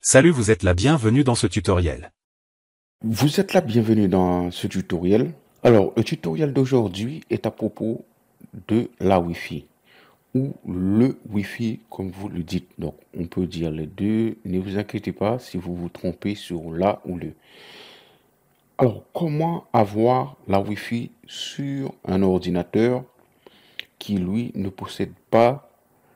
Salut, vous êtes la bienvenue dans ce tutoriel. Vous êtes la bienvenue dans ce tutoriel. Alors, le tutoriel d'aujourd'hui est à propos de la Wi-Fi ou le Wi-Fi comme vous le dites. Donc, on peut dire les deux. Ne vous inquiétez pas si vous vous trompez sur la ou le. Alors, comment avoir la Wi-Fi sur un ordinateur qui, lui, ne possède pas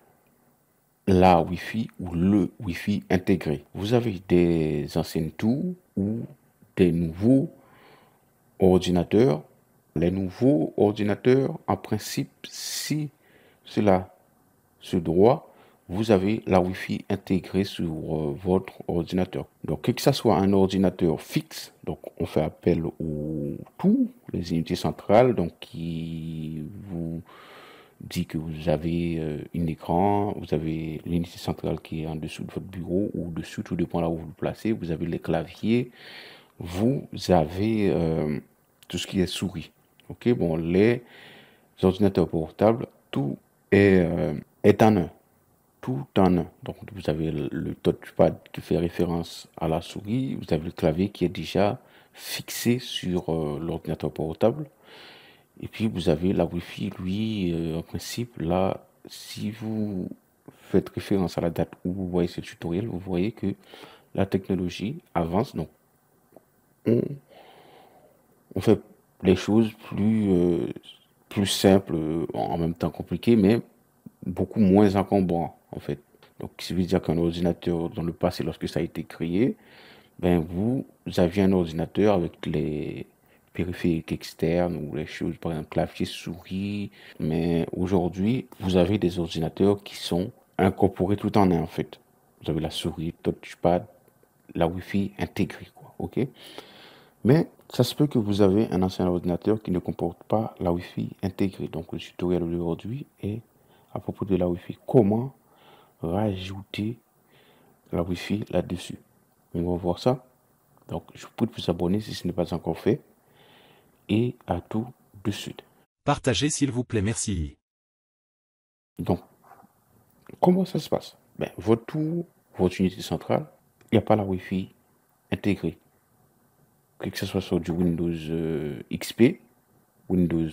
la Wi-Fi ou le Wi-Fi intégré? Vous avez des anciennes tours ou des nouveaux ordinateurs. Les nouveaux ordinateurs, en principe, si cela se doit, vous avez la Wi-Fi intégrée sur votre ordinateur. Donc, que ce soit un ordinateur fixe, donc on fait appel aux tous les unités centrales, donc qui vous dit que vous avez un écran, vous avez l'unité centrale qui est en dessous de votre bureau ou au-dessus, tout dépend là où vous le placez. Vous avez les claviers, vous avez tout ce qui est souris. Ok, bon, les ordinateurs portables, tout est en un. Tout en un. Donc, vous avez le touchpad qui fait référence à la souris. Vous avez le clavier qui est déjà fixé sur l'ordinateur portable. Et puis, vous avez la Wi-Fi, lui, en principe, là, si vous faites référence à la date où vous voyez ce tutoriel, vous voyez que la technologie avance. Donc, on on fait les choses plus simples, en même temps compliquées, mais beaucoup moins encombrant, en fait. Donc, ça veut dire qu'un ordinateur, dans le passé, lorsque ça a été créé, ben, vous aviez un ordinateur avec les périphériques externes ou les choses, par exemple, clavier, souris. Mais aujourd'hui, vous avez des ordinateurs qui sont incorporés tout en un, en fait. Vous avez la souris, touchpad, la Wi-Fi intégrée, quoi. OK? Mais ça se peut que vous avez un ancien ordinateur qui ne comporte pas la Wi-Fi intégrée. Donc le tutoriel d'aujourd'hui est à propos de la Wi-Fi. Comment rajouter la Wi-Fi là-dessus? On va voir ça. Donc je vous prie de vous abonner si ce n'est pas encore fait. Et à tout de suite. Partagez s'il vous plaît, merci. Donc, comment ça se passe? Ben, votre tour, votre unité centrale, il n'y a pas la Wi-Fi intégrée. Que ce soit sur du Windows XP, Windows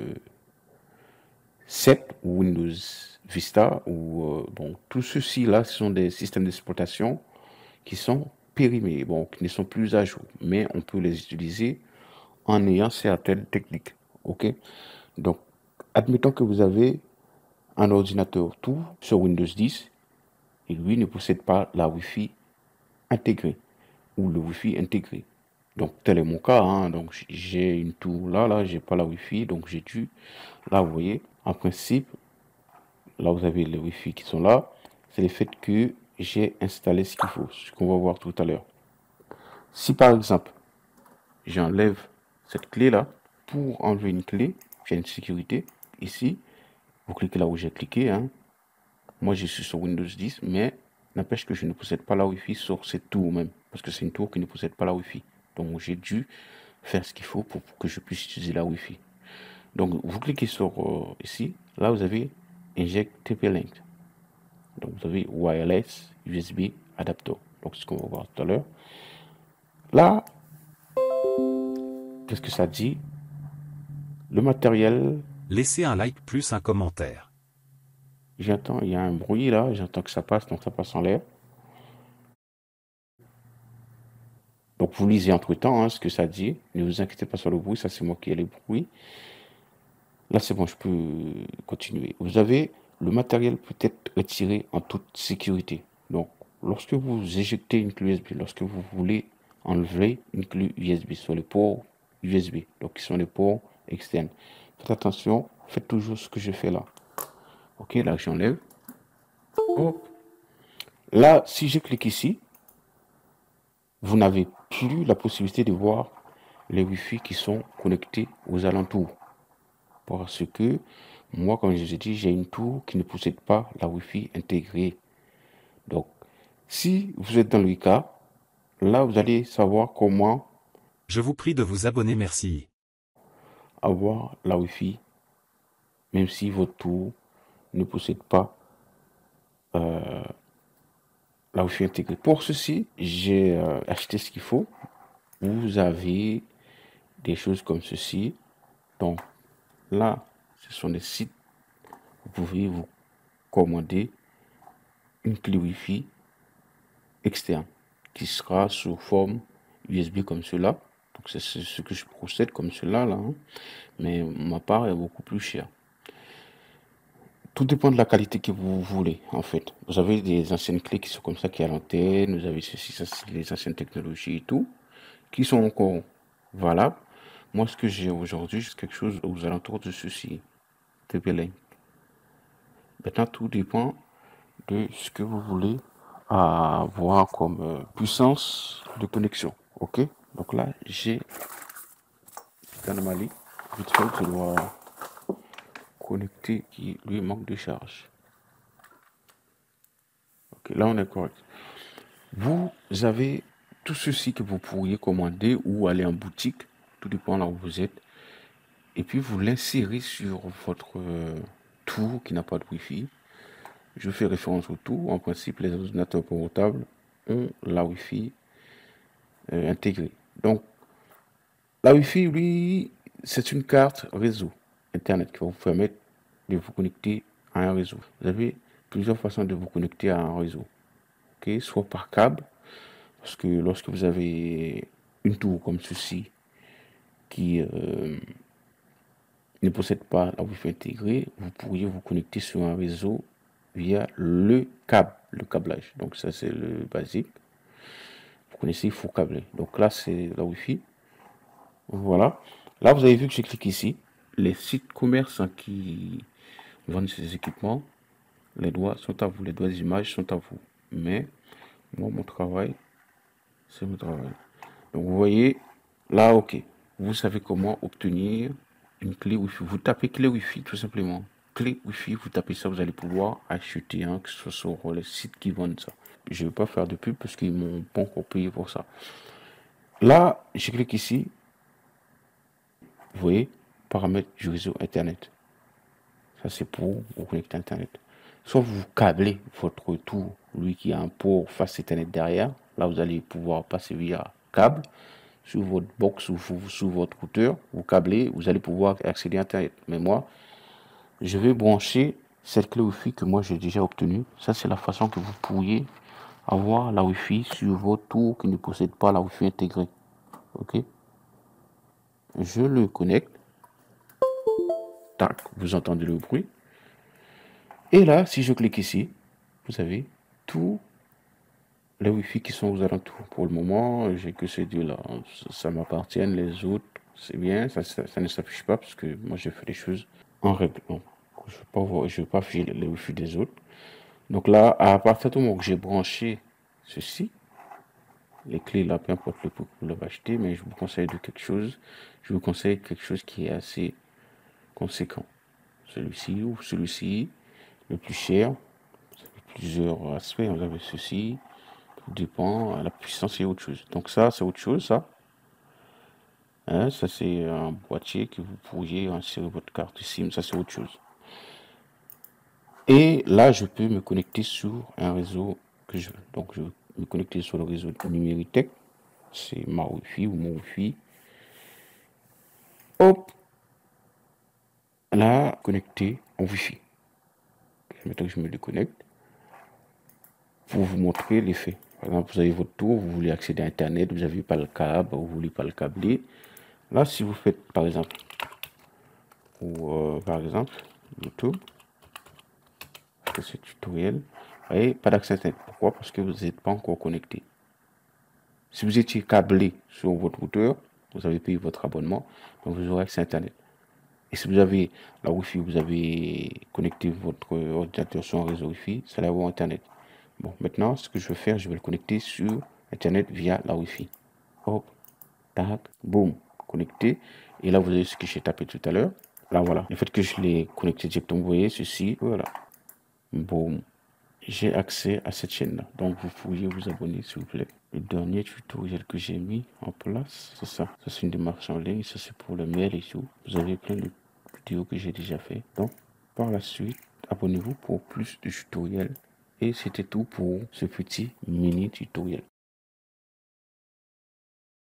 7 ou Windows Vista ou bon, tout ceci là ce sont des systèmes d'exploitation qui sont périmés, bon, qui ne sont plus à jour, mais on peut les utiliser en ayant certaines techniques. Ok, donc admettons que vous avez un ordinateur tout sur Windows 10 et lui ne possède pas la Wi-Fi intégrée ou le Wi-Fi intégré. Donc tel est mon cas, hein. Donc j'ai une tour là, j'ai pas la Wi-Fi, donc j'ai dû, là vous voyez, en principe, là vous avez les Wi-Fi qui sont là, c'est le fait que j'ai installé ce qu'il faut, ce qu'on va voir tout à l'heure. Si par exemple, j'enlève cette clé là, pour enlever une clé, j'ai une sécurité, ici, vous cliquez là où j'ai cliqué, hein. Moi je suis sur Windows 10, mais n'empêche que je ne possède pas la Wi-Fi sur cette tour même, parce que c'est une tour qui ne possède pas la Wi-Fi. Donc j'ai dû faire ce qu'il faut pour que je puisse utiliser la Wi-Fi. Donc vous cliquez sur ici, là vous avez Inject TP-Link. Donc vous avez wireless USB adapter. Donc c'est ce qu'on va voir tout à l'heure. Là, qu'est-ce que ça dit? Le matériel, Laissez un like plus un commentaire. j'entends, il y a un bruit là, j'entends que ça passe, donc ça passe en l'air. Donc vous lisez entre-temps hein, ce que ça dit. Ne vous inquiétez pas sur le bruit, ça c'est moi qui ai le bruit. Là c'est bon, je peux continuer. Vous avez le matériel peut être retiré en toute sécurité. Donc lorsque vous éjectez une clé USB, lorsque vous voulez enlever une clé USB sur les ports USB, donc qui sont les ports externes, faites attention, faites toujours ce que je fais là. Ok, là j'enlève. Oh. Là, si je clique ici, vous n'avez plus la possibilité de voir les Wi-Fi qui sont connectés aux alentours. Parce que moi, comme je vous ai dit, j'ai une tour qui ne possède pas la Wi-Fi intégrée. Donc, si vous êtes dans le cas, là, vous allez savoir comment Je vous prie de vous abonner, merci. avoir la Wi-Fi, même si votre tour ne possède pas la Wi-Fi intégrée. Pour ceci, j'ai acheté ce qu'il faut. Vous avez des choses comme ceci. Donc là, ce sont des sites. Vous pouvez vous commander une clé Wi-Fi externe qui sera sous forme USB comme cela. Donc c'est ce que je procède comme cela là, hein. Mais ma part est beaucoup plus chère. Tout dépend de la qualité que vous voulez en fait. Vous avez des anciennes clés qui sont comme ça, qui est à l'antenne. Vous avez ceci, ça c'est les anciennes technologies et tout, qui sont encore valables. Moi, ce que j'ai aujourd'hui, c'est quelque chose aux alentours de ceci. TP-Link. Maintenant, tout dépend de ce que vous voulez avoir comme puissance de connexion. Ok, donc là j'ai une anomalie vite fait, je dois connecter qui lui manque de charge. Ok, là on est correct. Vous avez tout ceci que vous pourriez commander ou aller en boutique, tout dépend là où vous êtes, et puis vous l'insérez sur votre tour qui n'a pas de Wi-Fi. Je fais référence au tour. En principe, les ordinateurs portables ont la Wi-Fi intégrée. Donc, la Wi-Fi, lui, c'est une carte réseau Internet qui va vous permettre de vous connecter à un réseau. Vous avez plusieurs façons de vous connecter à un réseau. Okay? Soit par câble, parce que lorsque vous avez une tour comme ceci qui ne possède pas la Wi-Fi intégrée, vous pourriez vous connecter sur un réseau via le câble, le câblage. Donc ça c'est le basique. Vous connaissez, il faut câbler. Donc là c'est la Wi-Fi. Voilà. Là vous avez vu que j'ai cliqué ici. Les sites commerçants qui vendent ces équipements, les droits sont à vous, les droits d'images sont à vous. Mais moi mon travail, c'est mon travail. Donc vous voyez, là ok. Vous savez comment obtenir une clé Wi-Fi. Vous tapez clé Wi-Fi tout simplement. Clé Wi-Fi, vous tapez ça, vous allez pouvoir acheter, hein, que ce soit sur les sites qui vendent ça. Je ne vais pas faire de pub parce qu'ils m'ont pas encore payé pour ça. Là, je clique ici. Vous voyez, paramètres du réseau Internet. Ça, c'est pour vous connecter à Internet. Soit vous câblez votre tour, lui qui a un port face Internet derrière. Là, vous allez pouvoir passer via câble sur votre box ou sur votre routeur. Vous câblez, vous allez pouvoir accéder à Internet. Mais moi, je vais brancher cette clé Wi-Fi que moi j'ai déjà obtenue. Ça, c'est la façon que vous pourriez avoir la Wi-Fi sur votre tour qui ne possède pas la Wi-Fi intégrée. Ok. Je le connecte. Tac, vous entendez le bruit. Et là, si je clique ici, vous avez tous les Wi-Fi qui sont aux alentours. Pour le moment, j'ai que ces deux-là. Ça m'appartient. Les autres, c'est bien. Ça ne s'affiche pas parce que moi, j'ai fait les choses en règle. Donc, je ne vais pas afficher les Wi-Fi des autres. Donc là, à partir du moment que j'ai branché ceci, les clés là, peu importe le prix que vous l'avez acheté, mais je vous conseille de quelque chose. Je vous conseille quelque chose qui est assez conséquent. Celui-ci ou celui-ci, le plus cher. Vous avez plusieurs aspects. Vous avez ceci. Tout dépend. La puissance et autre chose. Donc ça, c'est autre chose, ça. Hein, ça, c'est un boîtier que vous pourriez insérer votre carte SIM. Ça, c'est autre chose. Et là, je peux me connecter sur un réseau que je veux. Donc, je vais me connecter sur le réseau Numéritech. C'est ma Wi-Fi ou mon Wi-Fi. Hop. Là, connecté en Wi-Fi. Maintenant que je me déconnecte, pour vous montrer l'effet. Par exemple, vous avez votre tour, vous voulez accéder à Internet, vous n'avez pas le câble, vous ne voulez pas le câbler. Là, si vous faites, par exemple, YouTube, ce tutoriel, vous voyez, pas d'accès Internet. Pourquoi? Parce que vous n'êtes pas encore connecté. Si vous étiez câblé sur votre routeur, vous avez payé votre abonnement, donc vous aurez accès à Internet. Et si vous avez la Wi-Fi, vous avez connecté votre ordinateur sur un réseau Wi-Fi, ça va avoir Internet. Bon, maintenant, ce que je vais faire, je vais le connecter sur Internet via la Wi-Fi. Hop, tac, boum, connecté. Et là, vous avez ce que j'ai tapé tout à l'heure. Là, voilà. Le fait que je l'ai connecté directement, vous voyez, ceci, voilà. Boum. J'ai accès à cette chaîne-là. Donc, vous pourriez vous abonner, s'il vous plaît. Le dernier tutoriel que j'ai mis en place, c'est ça. Ça, c'est une démarche en ligne. Ça, c'est pour le mail et tout. Vous avez plein de vidéos que j'ai déjà fait. Donc, par la suite, abonnez-vous pour plus de tutoriels Et c'était tout pour ce petit mini tutoriel.